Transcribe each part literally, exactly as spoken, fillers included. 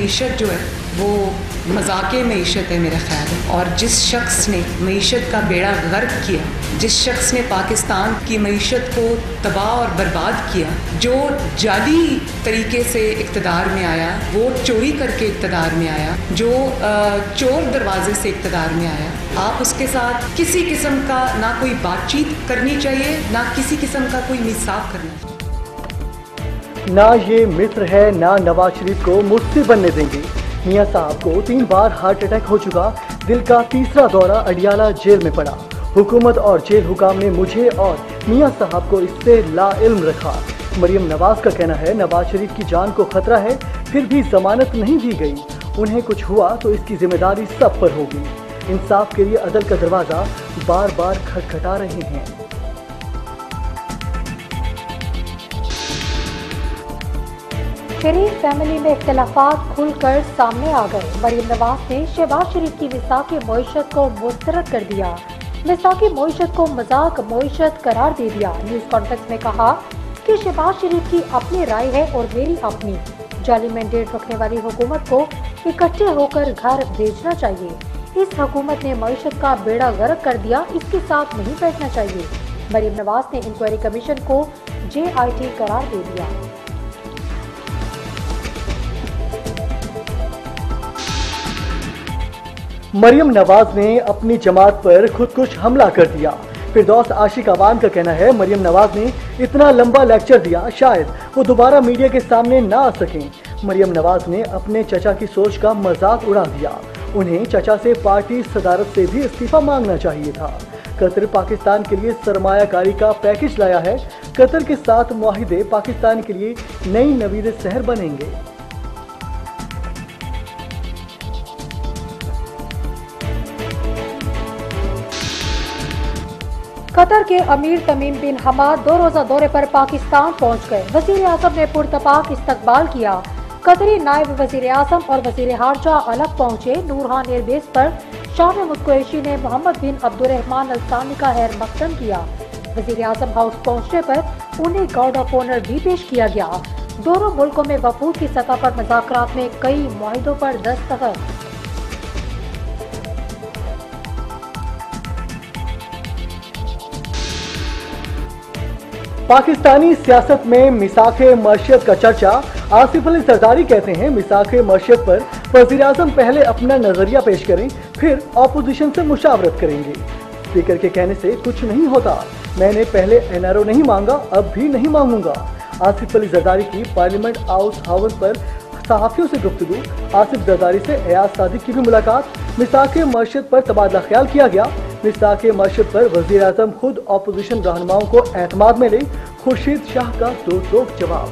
मीशत जो है वो मजाके मीशत है मेरा ख्याल है। और जिस शख्स ने मीशत का बेड़ा गर्क किया, जिस शख्स ने पाकिस्तान की मीशत को तबाह और बर्बाद किया, जो जाली तरीके से इक़्तिदार में आया, वो चोरी करके इक़्तिदार में आया, जो चोर दरवाजे से इक़्तिदार में आया, आप उसके साथ किसी किस्म का ना कोई बातचीत करनी चाहिए, ना किसी किस्म का कोई इंसाफ करना चाहिए। ना ये मिस्र है, ना नवाज शरीफ को मुफ्ती बनने देंगे। मियां साहब को तीन बार हार्ट अटैक हो चुका, दिल का तीसरा दौरा, अडियाला जेल में पड़ा। हुकूमत और जेल हुकाम ने मुझे और मियां साहब को इससे लाइल्म रखा। मरियम नवाज का कहना है नवाज शरीफ की जान को खतरा है, फिर भी जमानत नहीं दी गई। उन्हें कुछ हुआ तो इसकी जिम्मेदारी सब पर होगी। इंसाफ के लिए अदल का दरवाजा बार बार खटखटा रहे हैं। शरीफ फैमिली में इख्तिलाफात खुलकर सामने आ गए। मरियम नवाज ने शहबाज शरीफ की मिसाकी मईशत को मुस्तरद कर दिया, मिसाकी मईशत को मजाक मईशत करार दे दिया। न्यूज कॉन्फ्रेंस में कहा कि शहबाज शरीफ की अपनी राय है और मेरी अपनी। जाली मैंडेट रखने वाली हुकूमत को इकट्ठे होकर घर भेजना चाहिए। इस हुकूमत ने मईशत का बेड़ा गर्क कर दिया, इसके साथ नहीं बैठना चाहिए। मरियम नवाज ने इंक्वायरी कमीशन को जे आई टी करार दे दिया। मरियम नवाज ने अपनी जमात पर खुदकुश हमला कर दिया। फिरदौस आशिक अवान का कहना है मरियम नवाज ने इतना लंबा लेक्चर दिया, शायद वो दोबारा मीडिया के सामने ना आ सकें। मरियम नवाज ने अपने चचा की सोच का मजाक उड़ा दिया। उन्हें चचा से पार्टी सदारत से भी इस्तीफा मांगना चाहिए था। कतर पाकिस्तान के लिए सरमायाकारी का पैकेज लाया है। कतर के साथ मुआहिदे पाकिस्तान के लिए नई नवीद शहर बनेंगे। कतर के अमीर तमीम बिन हमाद दो रोजा दौरे पर पाकिस्तान पहुंच गए। वजीर आजम ने पुरतपाक इस्तकबाल किया। कतरी नायब वजीर आजम और वजीर हारजा अलग पहुंचे। नूरहान एयरबेस पर शाह मुतकुरैशी ने मोहम्मद बिन अब्दुर्रहमान अल सानी का खैर मकदम किया। वजीर आजम हाउस पहुंचने पर उन्हें गार्ड ऑफ ऑनर भी पेश किया गया। दोनों मुल्कों में वफूद की सतह पर मुज़ाकरात में कई मुआहिदों पर दस्तखत। पाकिस्तानी सियासत में मिसाखे मर्शियत का चर्चा। आसिफ अली जरदारी कहते हैं मिसाखे मर्शियत पर वज़ीर आज़म पहले अपना नजरिया पेश करें, फिर ऑपोजिशन से मुशावरत करेंगे। स्पीकर के कहने से कुछ नहीं होता। मैंने पहले एन आर ओ नहीं मांगा, अब भी नहीं मांगूंगा। आसिफ अली जरदारी की पार्लियामेंट हाउस हाउस पर सहाफियों से गुफ्तगू। आसिफ जरदारी से एयाज सादिक की भी मुलाकात। मिसाखे मर्शियत पर तबादला ख्याल किया गया। मिसाखे मर्शियत पर वज़ीर आज़म खुद ऑपोजिशन रहनुमाओं को एतमाद में ले। खुर्शीद शाह का दो टोक जवाब।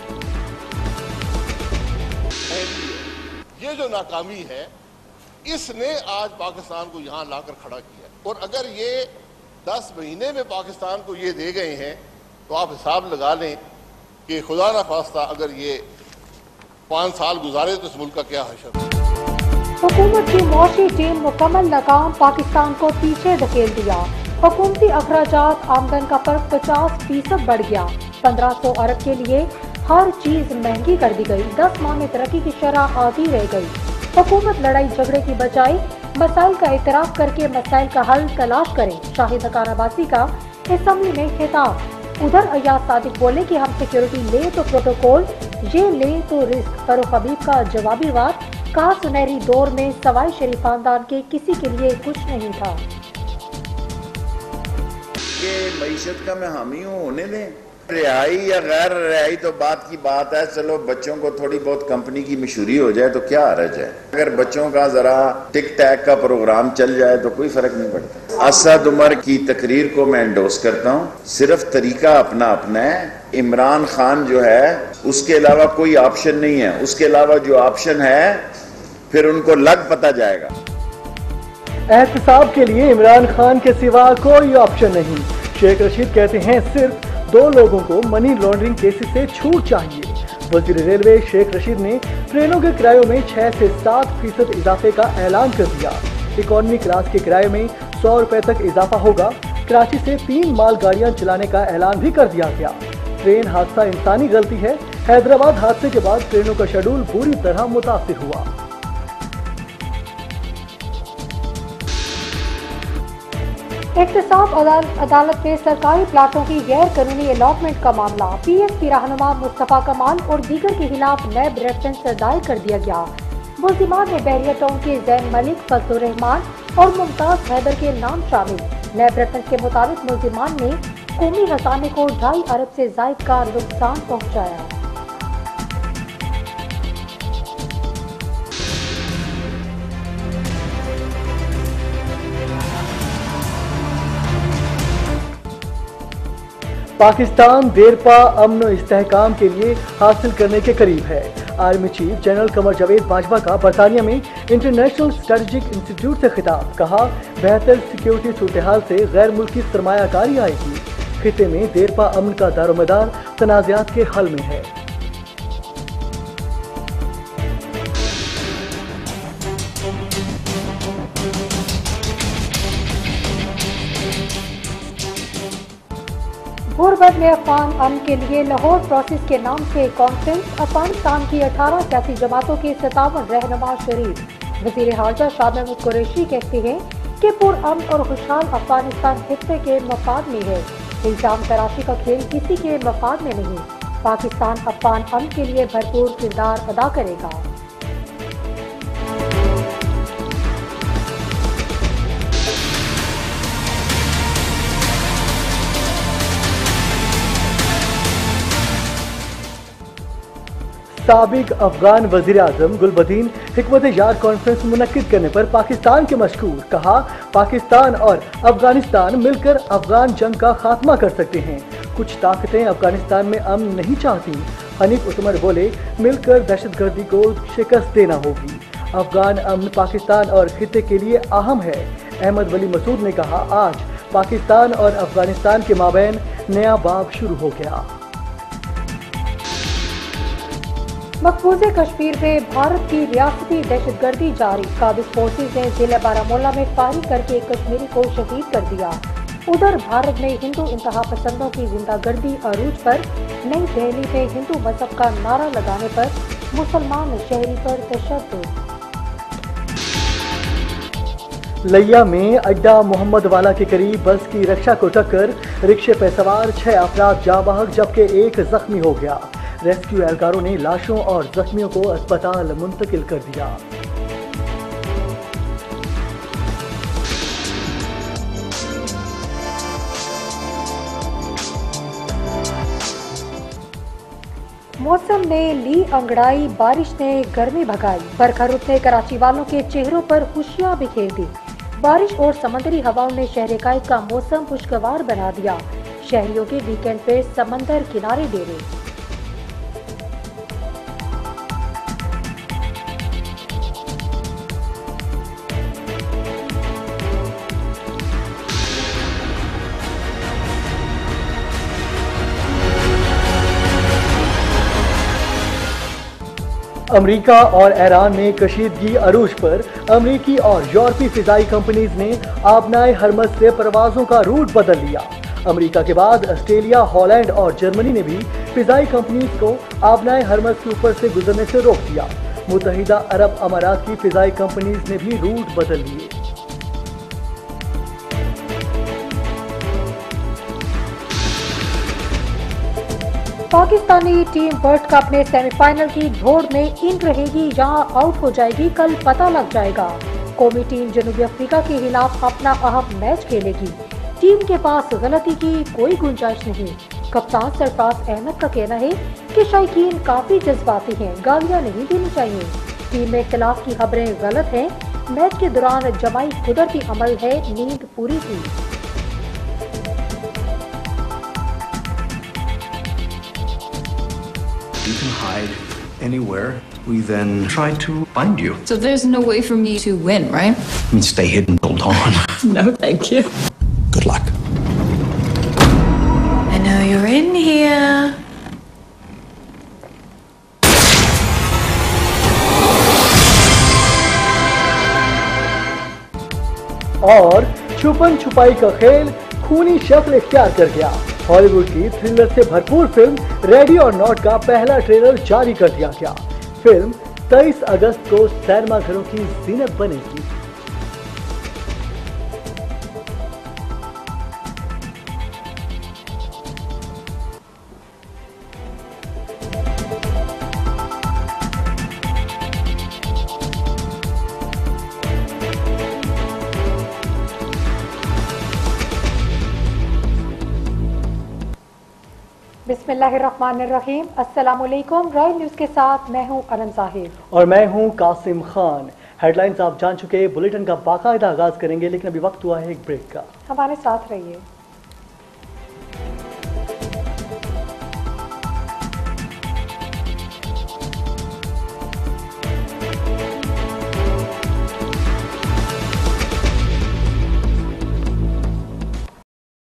ये जो नाकामी है इसने आज पाकिस्तान को यहाँ लाकर खड़ा किया, और अगर ये दस महीने में पाकिस्तान को ये दे गए हैं तो आप हिसाब लगा लें कि खुदा ना खास्ता अगर ये पाँच साल गुजारे तो इस मुल्क का क्या हशर। हुकूमत की मौशी टीम मुकम्मल नाकाम, पाकिस्तान को पीछे धकेल दिया। हुकूमती अखराजात आमदन का फर्क पचास फीसद बढ़ गया। पंद्रह सौ अरब के लिए हर चीज महंगी कर दी गई। दस माह में तरक्की की शरह आधी रह गई। हुकूमत लड़ाई झगड़े की बजाय मसाइल का एतराफ करके मसाइल का हल तलाश करे। शाहिद खान अब्बासी का असेंबली में खिताब। उधर अयाज सादिक बोले कि हम सिक्योरिटी ले तो प्रोटोकॉल, ये ले तो रिस्क। फरूख हबीब का जवाबी वार। कहा सुनहरी दौर में सवाई शरीफ खानदान के किसी के लिए कुछ नहीं था। ये मईशत का मैं हामी हूँ, होने दें। रिहाई या गैर रिहाई तो बात की बात है। चलो बच्चों को थोड़ी बहुत कंपनी की मशहूरी हो जाए तो क्या हर्ज है। अगर बच्चों का जरा टिक टैक का प्रोग्राम चल जाए तो कोई फर्क नहीं पड़ता। असद उमर की तकरीर को मैं एंडोर्स करता हूँ। सिर्फ तरीका अपना अपना है। इमरान खान जो है उसके अलावा कोई ऑप्शन नहीं है। उसके अलावा जो ऑप्शन है फिर उनको लग पता जाएगा। एहतसाब के लिए इमरान खान के सिवा कोई ऑप्शन नहीं। शेख रशीद कहते हैं सिर्फ दो लोगों को मनी लॉन्ड्रिंग केसेस से छूट चाहिए। वजीर रेलवे शेख रशीद ने ट्रेनों के किरायों में छह से सात फीसद इजाफे का ऐलान कर दिया। इकोनॉमी क्लास के किराए में सौ रुपए तक इजाफा होगा। कराची से तीन माल गाड़ियां चलाने का ऐलान भी कर दिया गया। ट्रेन हादसा इंसानी गलती है, हैदराबाद हादसे के बाद ट्रेनों का शेड्यूल बुरी तरह मुतासिर हुआ। एहतसाब अदालत में सरकारी प्लाटों की गैर कानूनी अलॉटमेंट का मामला, पीएसपी रहनुमा मुस्तफा कमाल और दीगर के खिलाफ नैब रेफरेंस दायर कर दिया गया। मुल्जिमान में बहरिया टाउन के जैन मलिक, फजलुर रहमान और मुमताज हैदर के नाम शामिल। नैब रेफरेंस के मुताबिक मुल्जिमान ने कौमी खजाने को ढाई अरब से जायद का नुकसान पहुँचाया। पाकिस्तान देरपा अमन और इस्तेहकाम के लिए हासिल करने के करीब है। Army chief general Qamar Javed Bajwa का बरतानिया में इंटरनेशनल स्ट्रेटेजिक इंस्टीट्यूट से खिताब, कहा बेहतर सिक्योरिटी सूरत हाल से गैर मुल्की सरमायाकारी आएगी। खिते में देरपा अमन का दारोमदार तनाज़ात के हल में है। गुरबत में अफगान अमन के लिए लाहौर प्रोसेस के नाम से कॉन्फ्रेंस, अफगानिस्तान की अठारह सियासी जमातों के सतावन रहनुमा शरीक। वज़ीर हारजा शाह महमूद कुरैशी कहते हैं कि पुरअमन और खुशहाल अफगानिस्तान खित्ते के मफाद में है। इल्जाम तराशी का खेल किसी के मफाद में नहीं। पाकिस्तान अफगान अमन के लिए भरपूर किरदार अदा करेगा। साबिक अफगान वजीर आजम गुलबदीन हिकमत यार कॉन्फ्रेंस मुनक्किद करने पर पाकिस्तान के मशकूर, कहा पाकिस्तान और अफगानिस्तान मिलकर अफगान जंग का खात्मा कर सकते हैं। कुछ ताकतें अफगानिस्तान में अमन नहीं चाहती। हनीफ उतमर बोले मिलकर दहशतगर्दी को शिकस्त देना होगी। अफगान अमन पाकिस्तान और खित्ते के लिए अहम है। अहमद वली मसूद ने कहा आज पाकिस्तान और अफगानिस्तान के माबैन नया बाब शुरू हो गया। मकबूजे कश्मीर में भारत की रियासती दहशतगर्दी जारी, काबिज फोर्सेज ने जिला बारामूला में फायरिंग करके एक कश्मीरी को शहीद कर दिया। उधर भारत में हिंदू इंतहा पसंदों की गुंडागर्दी अरूज पर, नई दिल्ली में हिंदू मजहब का नारा लगाने पर मुसलमान शहरी पर तशद्दुद। लिया में अड्डा मोहम्मद वाला के करीब बस की रक्षा को टक्कर, रिक्शे पर सवार छह अफराद जाँ बहक जबकि एक जख्मी हो गया। रेस्क्यू एहलकारों ने लाशों और जख्मियों को अस्पताल मुंतकिल कर दिया। मौसम ने ली अंगड़ाई, बारिश ने गर्मी भगाई। बरखा रुत ने कराची वालों के चेहरों पर खुशियां बिखेर दी। बारिश और समंदरी हवाओं ने शहर कायद का मौसम खुशगवार बना दिया। शहरियों के वीकेंड पे समंदर किनारे डेरे। अमेरिका और ईरान में कशीदगी अरूज पर, अमेरिकी और यूरोपीय फिजाई कंपनीज ने आबनाए हरमज से परवाजों का रूट बदल लिया। अमेरिका के बाद ऑस्ट्रेलिया, हॉलैंड और जर्मनी ने भी फिजाई कंपनीज को आबनाए हरमज के ऊपर से गुजरने से रोक दिया। मुत्तहिदा अरब अमारात की फिजाई कंपनीज ने भी रूट बदल लिए। पाकिस्तानी टीम वर्ल्ड कप में सेमीफाइनल की दौड़ में इन रहेगी या आउट हो जाएगी, कल पता लग जाएगा। कौमी टीम जनूबी अफ्रीका के खिलाफ अपना अहम मैच खेलेगी। टीम के पास गलती की कोई गुंजाइश नहीं। कप्तान सरफराज अहमद का कहना है कि शायकीन काफी जज्बाती हैं, गालियां नहीं देनी चाहिए। टीम में इख्तिलाफ की खबरें गलत हैं। मैच के दौरान जमाई कुदरती अमल है, नींद पूरी थी। You can hide anywhere. We then try to find you. So there's no way for me to win, right? I mean, stay hidden till dawn. No, thank you. Good luck. I know you're in here. और छुपन छुपाई का खेल खूनी शक्ल इख्तियार कर गया। Hollywood की थ्रिलर से भरपूर फिल्म रेडी और नॉट का पहला ट्रेलर जारी कर दिया गया। फिल्म तेईस अगस्त को सिनेमाघरों की जीनत बनेगी। बिस्मिल्लाहिर्रहमानिर्रहीम। अस्सलाम वालेकुम। रॉयल न्यूज़ के साथ मैं हूं अनम ज़ाहिर और मैं हूं कासिम खान। हेडलाइंस आप जान चुके, बुलेटिन का बाकायदा आगाज करेंगे, लेकिन अभी वक्त हुआ है एक ब्रेक का। हमारे साथ रहिए।